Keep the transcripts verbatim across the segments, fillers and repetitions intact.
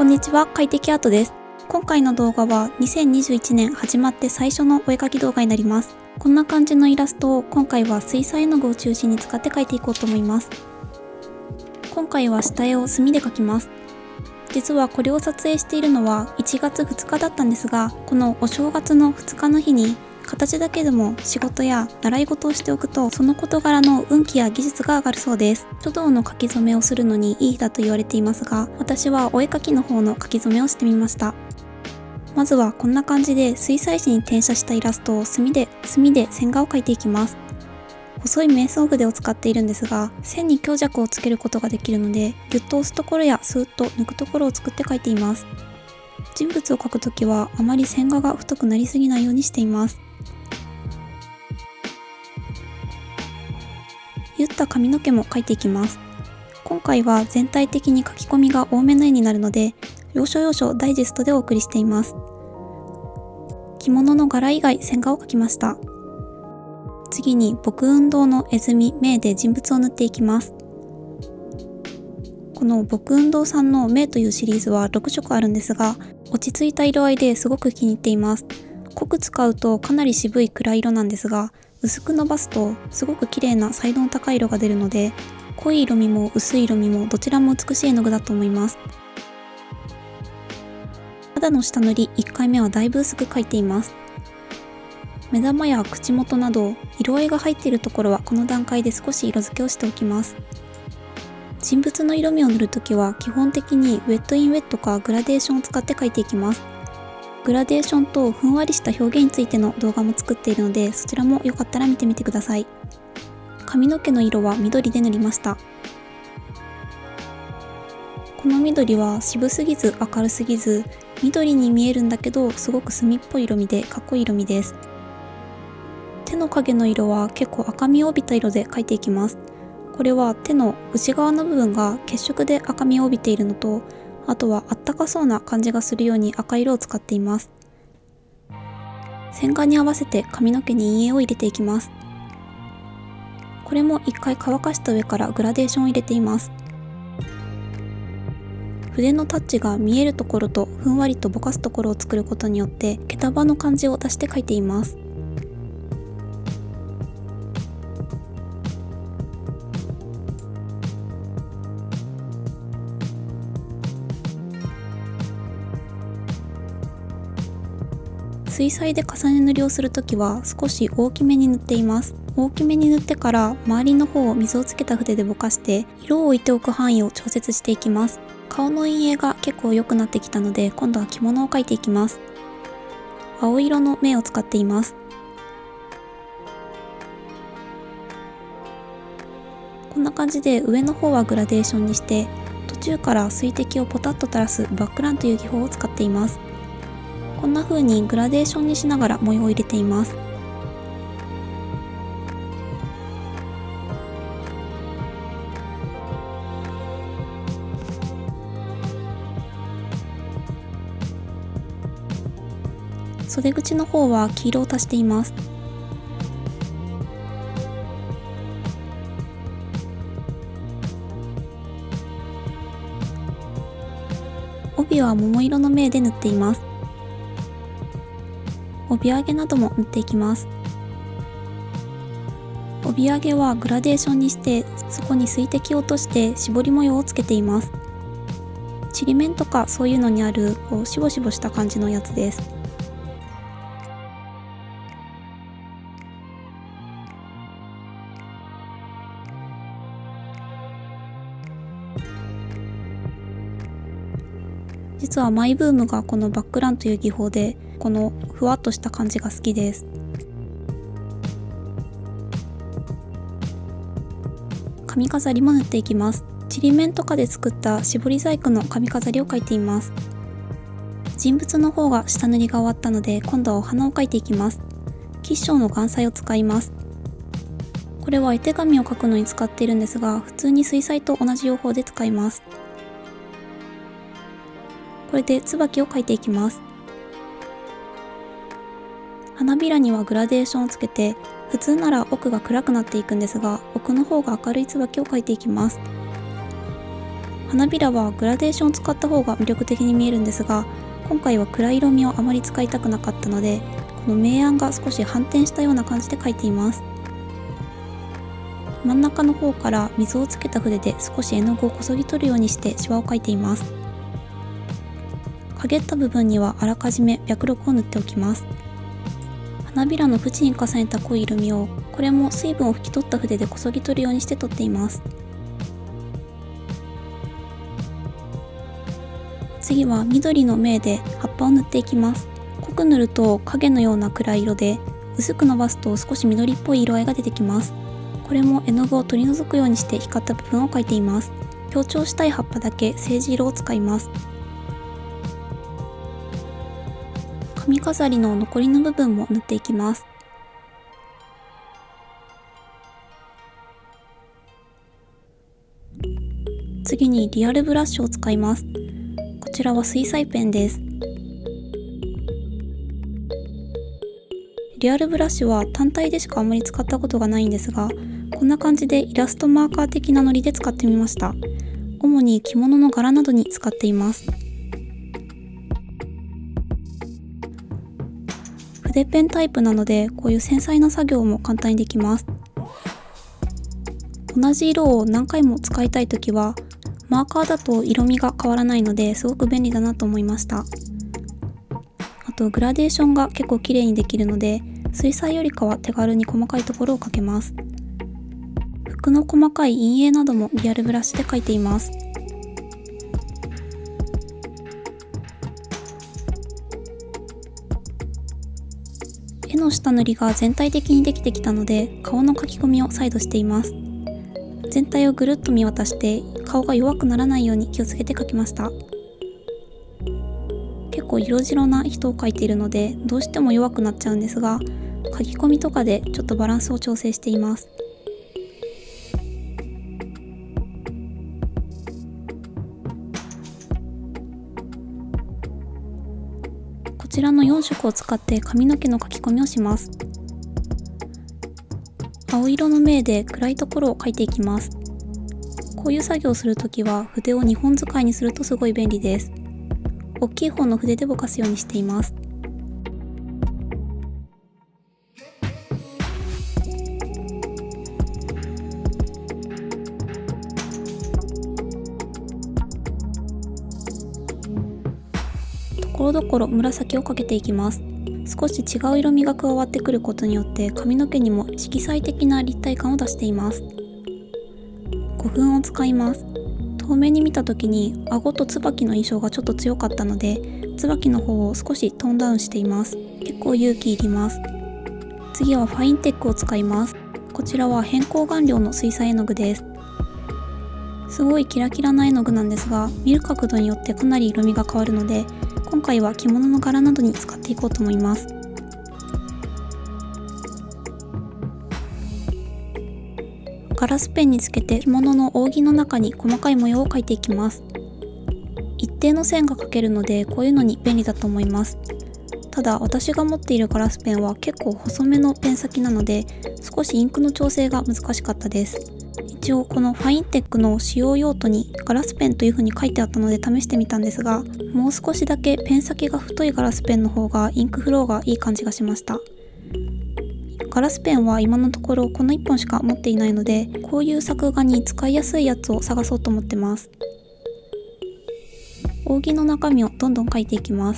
こんにちは、快適アートです。今回の動画はにせんにじゅういちねん始まって最初のお絵描き動画になります。こんな感じのイラストを今回は水彩絵の具を中心に使って描いていこうと思います。今回は下絵を墨で描きます。実はこれを撮影しているのはいちがつふつかだったんですが、このお正月のふつかの日に形だけでも仕事や習い事をしておくとその事柄の運気や技術が上がるそうです。書道の書き初めをするのにいい日だと言われていますが、私はお絵描きの方の書き初めをしてみました。まずはこんな感じで水彩紙に転写したイラストを墨で墨で線画を描いていきます。細い瞑想筆を使っているんですが、線に強弱をつけることができるので、ギュッと押すところやスーッと抜くところを作って描いています。人物を描くときはあまり線画が太くなりすぎないようにしています。言った髪の毛も描いていきます。今回は全体的に書き込みが多めの絵になるので、要所要所ダイジェストでお送りしています。着物の柄以外線画を描きました。次に墨雲堂の絵墨明で人物を塗っていきます。この墨雲堂さんの明というシリーズはろくしょくあるんですが、落ち着いた色合いですごく気に入っています。濃く使うとかなり渋い暗い色なんですが、薄く伸ばすとすごく綺麗な彩度の高い色が出るので、濃い色味も薄い色味もどちらも美しい絵の具だと思います。肌の下塗りいっかいめはだいぶ薄く描いています。目玉や口元など色合いが入っているところはこの段階で少し色付けをしておきます。人物の色味を塗るときは基本的にウェットインウェットかグラデーションを使って描いていきます。グラデーションとふんわりした表現についての動画も作っているので、そちらもよかったら見てみてください。髪の毛の色は緑で塗りました。この緑は渋すぎず明るすぎず、緑に見えるんだけどすごく墨っぽい色味でかっこいい色味です。手の影の色は結構赤みを帯びた色で描いていきます。これは手の内側の部分が血色で赤みを帯びているのと、あとはあったかそうな感じがするように赤色を使っています。線画に合わせて髪の毛に陰影を入れていきます。これも一回乾かした上からグラデーションを入れています。筆のタッチが見えるところとふんわりとぼかすところを作ることによって毛束の感じを出して描いています。水彩で重ね塗りをするときは少し大きめに塗っています。大きめに塗ってから周りの方を水をつけた筆でぼかして色を置いておく範囲を調節していきます。顔の陰影が結構良くなってきたので、今度は着物を描いていきます。青色の目を使っています。こんな感じで上の方はグラデーションにして、途中から水滴をポタッと垂らすバックランという技法を使っています。こんな風にグラデーションにしながら模様を入れています。袖口の方は黄色を足しています。帯は桃色の目で塗っています。帯揚げなども塗っていきます。帯揚げはグラデーションにして、そこに水滴を落として絞り模様をつけています。ちりめんとかそういうのにあるこうしぼしぼした感じのやつです。実はマイブームがこのバックランという技法で、このふわっとした感じが好きです。髪飾りも塗っていきます。ちりめんとかで作った絞り細工の髪飾りを描いています。人物の方が下塗りが終わったので、今度はお花を描いていきます。吉祥の岩彩を使います。これは絵手紙を描くのに使っているんですが、普通に水彩と同じ用法で使います。これで椿を描いていきます。花びらにはグラデーションをつけて、普通なら奥が暗くなっていくんですが、奥の方が明るい椿を描いていきます。 花びらはグラデーションを使った方が魅力的に見えるんですが、今回は暗い色味をあまり使いたくなかったので、この明暗が少し反転したような感じで描いています。真ん中の方から水をつけた筆で少し絵の具をこそぎ取るようにしてシワを描いています。陰った部分にはあらかじめ白緑を塗っておきます。花びらの縁に重ねた濃い色味を、これも水分を拭き取った筆でこそぎ取るようにして取っています。次は緑の銘で葉っぱを塗っていきます。濃く塗ると影のような暗い色で、薄く伸ばすと少し緑っぽい色合いが出てきます。これも絵の具を取り除くようにして光った部分を描いています。強調したい葉っぱだけ青磁色を使います。髪飾りの残りの部分も塗っていきます。次にリアルブラシを使います。こちらは水彩ペンです。リアルブラシは単体でしかあまり使ったことがないんですが、こんな感じでイラストマーカー的なノリで使ってみました。主に着物の柄などに使っています。筆ペンタイプなので、こういう繊細な作業も簡単にできます。同じ色を何回も使いたいときは、マーカーだと色味が変わらないのですごく便利だなと思いました。あとグラデーションが結構綺麗にできるので、水彩よりかは手軽に細かいところを描けます。服の細かい陰影などもリアルブラシで描いています。絵の下塗りが全体的にできてきたので、顔の描き込みを再度しています。全体をぐるっと見渡して顔が弱くならないように気をつけて描きました。結構色白な人を描いているのでどうしても弱くなっちゃうんですが、描き込みとかでちょっとバランスを調整しています。こちらのよん色を使って髪の毛の描き込みをします。青色の銘で暗いところを描いていきます。こういう作業をするときは筆をにほん使いにするとすごい便利です。大きい方の筆でぼかすようにしています。ところどころ紫をかけていきます。少し違う色味が加わってくることによって髪の毛にも色彩的な立体感を出しています。胡粉を使います。遠目に見た時に顎と椿の印象がちょっと強かったので、椿の方を少しトーンダウンしています。結構勇気いります。次はファインテックを使います。こちらは偏光顔料の水彩絵の具です。すごいキラキラな絵の具なんですが、見る角度によってかなり色味が変わるので、今回は着物の柄などに使っていこうと思います。ガラスペンにつけて着物の扇の中に細かい模様を描いていきます。一定の線が描けるのでこういうのに便利だと思います。ただ私が持っているガラスペンは結構細めのペン先なので、少しインクの調整が難しかったです。一応このファインテックの使用用途にガラスペンという風に書いてあったので試してみたんですが、もう少しだけペン先が太いガラスペンの方がインクフローがいい感じがしました。ガラスペンは今のところこのいっぽんしか持っていないので、こういう作画に使いやすいやつを探そうと思ってます。扇の中身をどんどん描いていきます。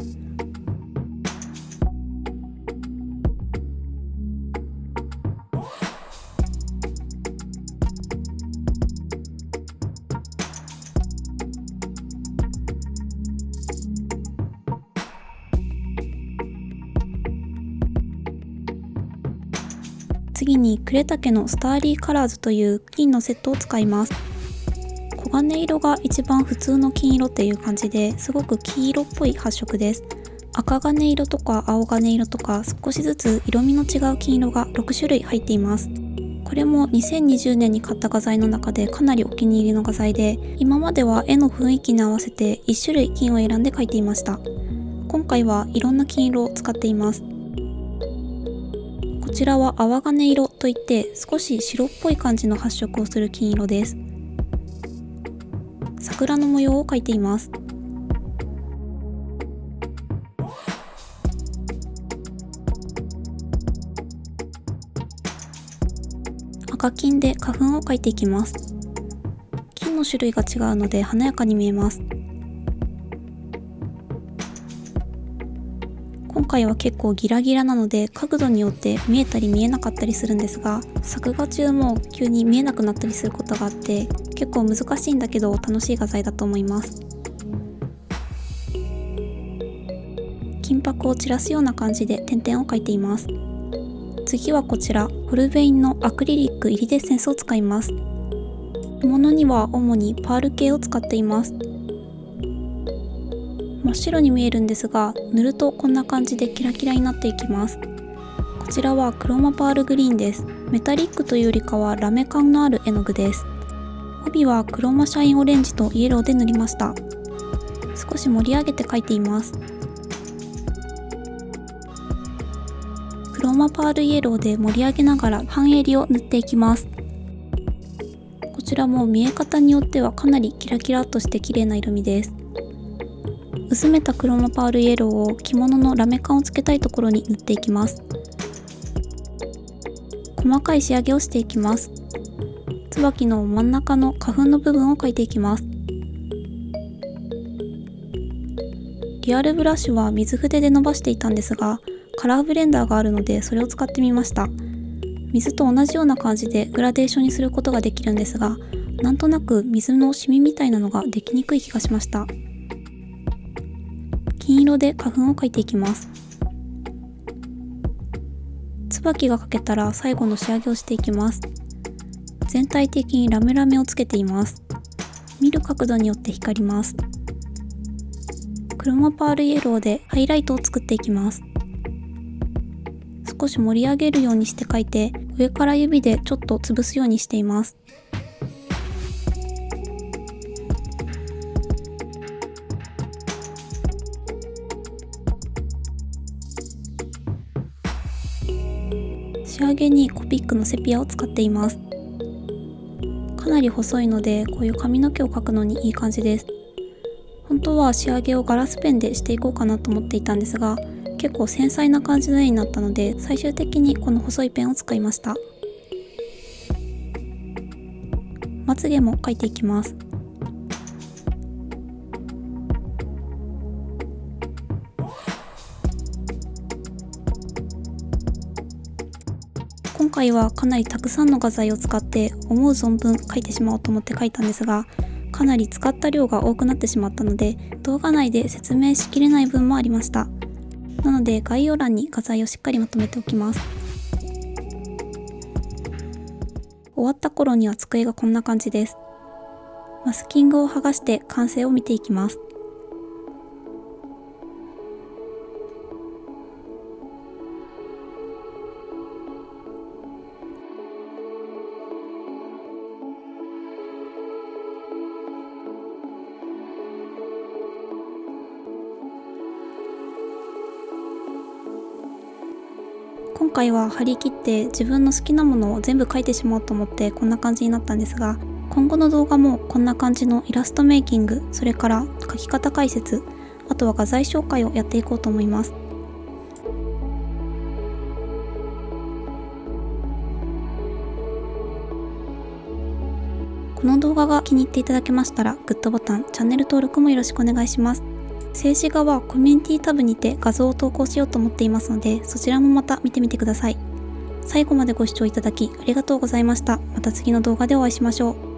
次に呉竹のスターリーカラーズという金のセットを使います。黄金色が一番普通の金色っていう感じで、すごく黄色っぽい発色です。赤金色とか青金色とか少しずつ色味の違う金色がろくしゅるい入っています。これもにせんにじゅうねんに買った画材の中でかなりお気に入りの画材で、今までは絵の雰囲気に合わせていっしゅるい金を選んで描いていました。今回はいろんな金色を使っています。こちらは泡金色といって少し白っぽい感じの発色をする金色です。 桜の模様を描いています。赤金で花粉を描いていきます。金の種類が違うので華やかに見えます。今回は結構ギラギラなので角度によって見えたり見えなかったりするんですが、作画中も急に見えなくなったりすることがあって結構難しいんだけど楽しい画材だと思います。金箔を散らすような感じで点々を描いています。次はこちらホルベインのアクリリックイリデッセンスを使います。小物には主にパール系を使っています。真っ白に見えるんですが、塗るとこんな感じでキラキラになっていきます。こちらはクロマパールグリーンです。メタリックというよりかはラメ感のある絵の具です。帯はクロマシャインオレンジとイエローで塗りました。少し盛り上げて描いています。クロマパールイエローで盛り上げながら半襟を塗っていきます。こちらも見え方によってはかなりキラキラっとして綺麗な色味です。薄めたクロマパールイエローを着物のラメ感をつけたいところに塗っていきます。細かい仕上げをしていきます。椿の真ん中の花粉の部分を描いていきます。リアルブラシは水筆で伸ばしていたんですが、カラーブレンダーがあるのでそれを使ってみました。水と同じような感じでグラデーションにすることができるんですが、なんとなく水のシミみたいなのができにくい気がしました。金色で花粉を描いていきます。椿が描けたら最後の仕上げをしていきます。全体的にラメラメをつけています。見る角度によって光ります。クロマパールイエローでハイライトを作っていきます。少し盛り上げるようにして描いて、上から指でちょっと潰すようにしています。仕上げにコピックのセピアを使っています。かなり細いのでこういう髪の毛を描くのにいい感じです。本当は仕上げをガラスペンでしていこうかなと思っていたんですが、結構繊細な感じの絵になったので最終的にこの細いペンを使いました。まつげも描いていきます。今回はかなりたくさんの画材を使って思う存分描いてしまおうと思って描いたんですが、かなり使った量が多くなってしまったので動画内で説明しきれない分もありました。なので概要欄に画材をしっかりまとめておきます。終わった頃には机がこんな感じです。マスキングを剥がして完成を見ていきます。今回は張り切って自分の好きなものを全部描いてしまおうと思ってこんな感じになったんですが、今後の動画もこんな感じのイラストメイキング、それから描き方解説、あとは画材紹介をやっていこうと思います。この動画が気に入っていただけましたらグッドボタン、チャンネル登録もよろしくお願いします。静止画はコミュニティタブにて画像を投稿しようと思っていますので、そちらもまた見てみてください。最後までご視聴いただきありがとうございました。また次の動画でお会いしましょう。